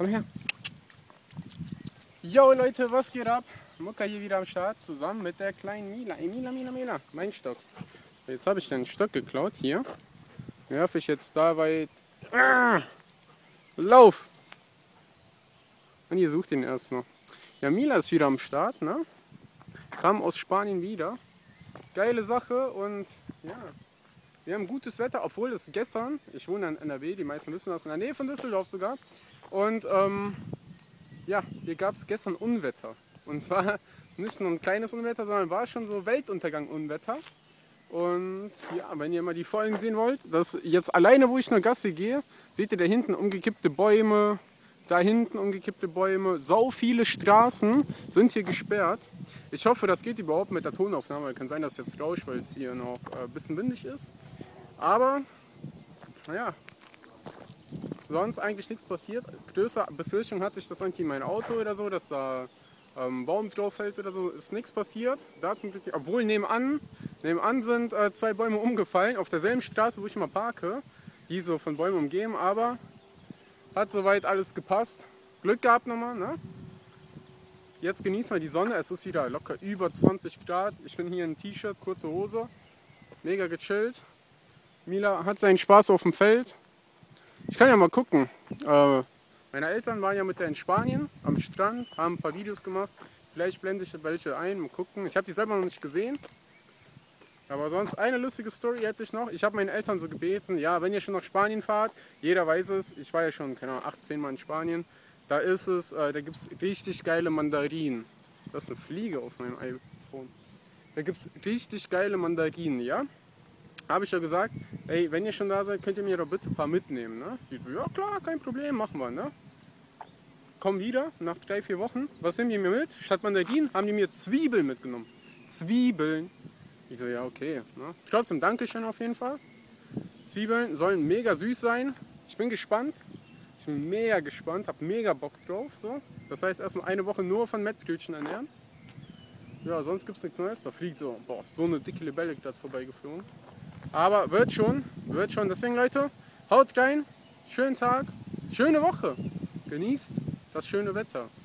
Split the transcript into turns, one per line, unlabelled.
Komm her. Yo Leute, was geht ab? Mucka hier wieder am Start, zusammen mit der kleinen Mila. Ey, Mila, mein Stock. Jetzt habe ich den Stock geklaut, hier. Werfe ich jetzt da weit. Lauf! Und ihr sucht ihn erstmal. Ja, Mila ist wieder am Start, ne? Kam aus Spanien wieder. Geile Sache und ja, wir haben gutes Wetter, obwohl es gestern, ich wohne in NRW, die meisten wissen das, in der Nähe von Düsseldorf sogar. Und ja, hier gab es gestern Unwetter. Und zwar nicht nur ein kleines Unwetter, sondern war schon so Weltuntergang-Unwetter. Und ja, wenn ihr mal die Folgen sehen wollt, das jetzt alleine, wo ich nur Gassi gehe, seht ihr da hinten umgekippte Bäume, da hinten umgekippte Bäume, so viele Straßen sind hier gesperrt. Ich hoffe, das geht überhaupt mit der Tonaufnahme. Kann sein, dass es jetzt rauscht, weil es hier noch ein bisschen windig ist. Aber, naja, sonst eigentlich nichts passiert. Größere Befürchtung hatte ich, dass irgendwie mein Auto oder so, dass da ein Baum drauf fällt oder so, ist nichts passiert. Da zum Glück, obwohl nebenan sind zwei Bäume umgefallen, auf derselben Straße, wo ich immer parke, die so von Bäumen umgeben, aber hat soweit alles gepasst. Glück gehabt nochmal, ne? Jetzt genießen wir die Sonne, es ist wieder locker über 20 Grad. Ich bin hier in T-Shirt, kurze Hose, mega gechillt. Mila hat seinen Spaß auf dem Feld. Ich kann ja mal gucken. Meine Eltern waren ja mit der in Spanien am Strand, haben ein paar Videos gemacht. Vielleicht blende ich welche ein, mal gucken. Ich habe die selber noch nicht gesehen. Aber sonst eine lustige Story hätte ich noch. Ich habe meinen Eltern so gebeten, ja, wenn ihr schon nach Spanien fahrt, jeder weiß es, ich war ja schon, keine Ahnung, 18 Mal in Spanien. Da ist es, da gibt es richtig geile Mandarinen. Das ist eine Fliege auf meinem iPhone. Da gibt es richtig geile Mandarinen, ja? Habe ich ja gesagt, ey, wenn ihr schon da seid, könnt ihr mir doch bitte ein paar mitnehmen, ne? Die so, ja klar, kein Problem, machen wir, ne? Komm wieder, nach 3-4 Wochen. Was nehmen die mir mit? Statt Mandarinen haben die mir Zwiebeln mitgenommen. Zwiebeln. Ich so, ja okay, ne? Trotzdem Dankeschön auf jeden Fall. Zwiebeln sollen mega süß sein. Ich bin gespannt. Ich bin mega gespannt, hab mega Bock drauf, so. Das heißt erstmal eine Woche nur von Mettbrötchen ernähren. Ja, sonst gibt es nichts Neues. Da fliegt so, boah, so eine dicke Libelle gerade vorbeigeflogen. Aber wird schon. Deswegen Leute, haut rein, schönen Tag, schöne Woche. Genießt das schöne Wetter.